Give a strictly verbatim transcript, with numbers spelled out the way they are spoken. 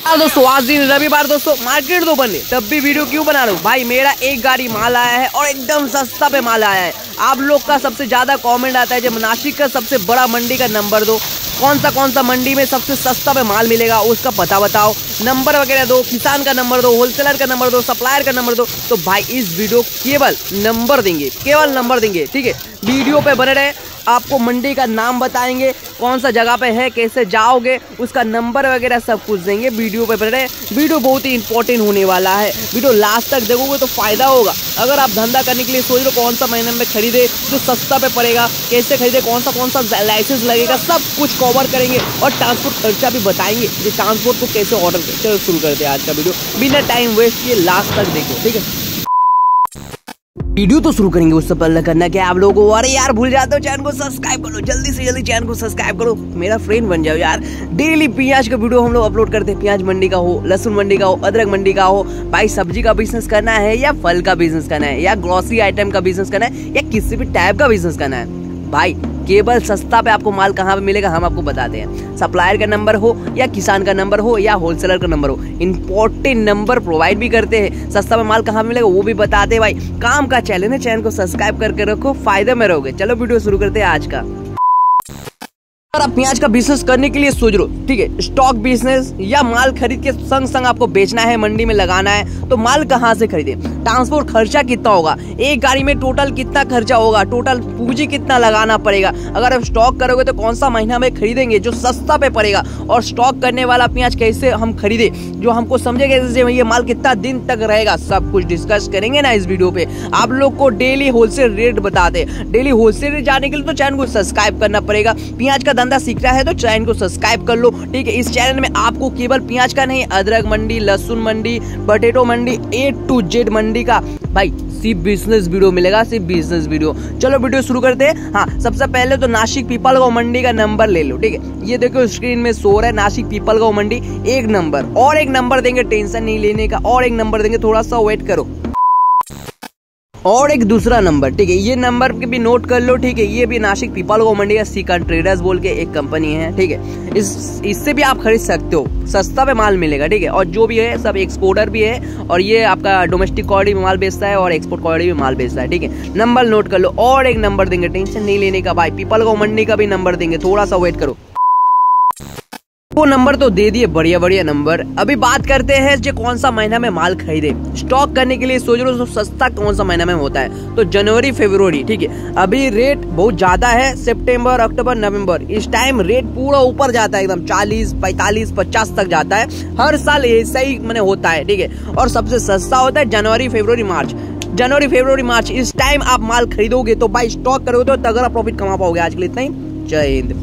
हाँ दोस्तों, आज दिन रविवार दोस्तों, मार्केट तो बंद है, तब भी वीडियो क्यों बना रहा हूँ भाई। मेरा एक गाड़ी माल आया है और एकदम सस्ता पे माल आया है। आप लोग का सबसे ज्यादा कमेंट आता है जब नासिक का सबसे बड़ा मंडी का नंबर दो, कौन सा कौन सा मंडी में सबसे सस्ता पे माल मिलेगा उसका पता बताओ, नंबर वगैरह दो, किसान का नंबर दो, होलसेलर का नंबर दो, सप्लायर का नंबर दो। तो भाई इस वीडियो केवल नंबर देंगे, केवल नंबर देंगे, ठीक है। वीडियो पे बने रहे, आपको मंडी का नाम बताएंगे, कौन सा जगह पे है, कैसे जाओगे, उसका नंबर वगैरह सब कुछ देंगे। वीडियो पे बने रहे, वीडियो बहुत ही इंपॉर्टेंट होने वाला है। वीडियो लास्ट तक देखोगे तो फायदा होगा। अगर आप धंधा करने के लिए सोच रहे हो कौन सा महीने में खरीदे जो सस्ता पे पड़ेगा, कैसे खरीदे, कौन सा कौन सा लाइसेंस लगेगा, सब कुछ कवर करेंगे और ट्रांसपोर्ट खर्चा भी बताएंगे कि ट्रांसपोर्ट को कैसे ऑर्डर करते। शुरू करते हैं आज का वीडियो, बिना टाइम वेस्ट किए लास्ट तक देखो, ठीक है। वीडियो तो शुरू करेंगे, उससे पहले करना क्या आप लोगों को, अरे यार भूल जाते हो चैनल को सब्सक्राइब करो, जल्दी से जल्दी चैनल को सब्सक्राइब करो, मेरा फ्रेंड बन जाओ यार। डेली प्याज का वीडियो हम लोग अपलोड करते हैं, प्याज मंडी का हो, लहसुन मंडी का हो, अदरक मंडी का हो। भाई सब्जी का बिजनेस करना है या फल का बिजनेस करना है या ग्रोसरी आइटम का बिजनेस करना है या किसी भी टाइप का बिजनेस करना है, भाई केवल सस्ता पे आपको माल कहाँ पे मिलेगा हम आपको बताते हैं। सप्लायर का नंबर हो या किसान का नंबर हो या होलसेलर का नंबर हो, इंपॉर्टेंट नंबर प्रोवाइड भी करते हैं। सस्ता पे माल कहाँ मिलेगा वो भी बताते हैं। भाई काम का चैनल है, चैनल को सब्सक्राइब करके रखो, फायदे में रहोगे। चलो वीडियो शुरू करते हैं आज का। अगर आप प्याज का बिजनेस करने के लिए सोच रहे हो, ठीक है, स्टॉक बिजनेस या माल खरीद के संग संग आपको बेचना है, मंडी में लगाना है, तो माल कहाँ से खरीदे, ट्रांसपोर्ट खर्चा कितना होगा, एक गाड़ी में टोटल कितना खर्चा होगा, टोटल पूंजी कितना लगाना पड़ेगा। अगर आप स्टॉक करोगे तो कौन सा महीना में खरीदेंगे जो सस्ता पे पड़ेगा, और स्टॉक करने वाला प्याज कैसे हम खरीदे जो हमको समझेगा ये माल कितना दिन तक रहेगा, सब कुछ डिस्कस करेंगे ना इस वीडियो पे। आप लोग को डेली होलसेल रेट बताते, डेली होलसेल रेट जाने के लिए तो चैनल को सब्सक्राइब करना पड़ेगा। प्याज का धंधा सीख रहा है तो चैनल को सब्सक्राइब कर लो, ठीक है। इस चैनल में आपको केवल प्याज का नहीं, अदरक मंडी, लहसुन मंडी, पोटैटो मंडी, ए टू जेड मंडी का भाई सिर्फ बिजनेस वीडियो मिलेगा, सिर्फ बिजनेस वीडियो। चलो वीडियो शुरू करते हैं। हाँ, सबसे पहले तो नासिक पीपलगांव मंडी का नंबर ले लो, ठीक है। ये देखो स्क्रीन में शो रहा है नासिक पीपलगांव मंडी, एक नंबर और एक नंबर देंगे, टेंशन नहीं लेने का, और एक नंबर देंगे, थोड़ा सा वेट करो, और एक दूसरा नंबर, ठीक है। ये नंबर के भी नोट कर लो, ठीक है। ये भी नासिक पीपलगांव मंडी का सीकन ट्रेडर्स बोल के एक कंपनी है, ठीक है। इस इससे भी आप खरीद सकते हो, सस्ता पे माल मिलेगा, ठीक है। और जो भी है सब एक्सपोर्टर भी है, और ये आपका डोमेस्टिक क्वालिटी में माल बेचता है और एक्सपोर्ट क्वालिटी में माल बेचता है, ठीक है। नंबर नोट कर लो, और एक नंबर देंगे, टेंशन नहीं लेने का भाई। पीपलगांव मंडी का भी नंबर देंगे, थोड़ा सा वेट करो। वो नंबर तो दे दिए, बढ़िया बढ़िया नंबर। अभी बात करते हैं जो कौन सा महीना में माल खरीदे। स्टॉक करने के लिए सोच रहे हो तो सस्ता कौन सा महीना में होता है, तो जनवरी फरवरी, ठीक है। अभी रेट बहुत ज्यादा है, सितंबर अक्टूबर नवंबर, इस टाइम रेट पूरा ऊपर जाता है, एकदम चालीस पैंतालीस पचास तक जाता है। हर साल ऐसा ही मैंने होता है, ठीक है। और सबसे सस्ता होता है जनवरी फरवरी मार्च, जनवरी फरवरी मार्च। इस टाइम आप माल खरीदोगे तो भाई स्टॉक करोगे तो तगड़ा प्रॉफिट कमा पाओगे। आज के लिए इतना ही, जय हिंद।